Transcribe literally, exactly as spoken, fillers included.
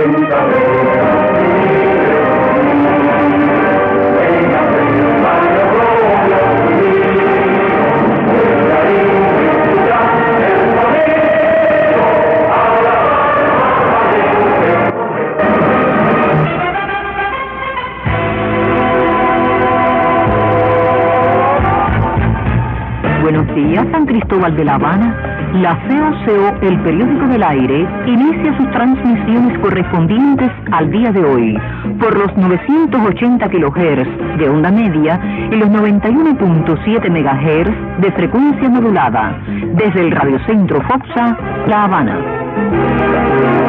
Buenos días, San Cristóbal de La Habana. La C O C O, el periódico del aire, inicia sus transmisiones correspondientes al día de hoy por los novecientos ochenta kilohertz de onda media y los noventa y uno punto siete megahertz de frecuencia modulada, desde el radiocentro Foxa, La Habana.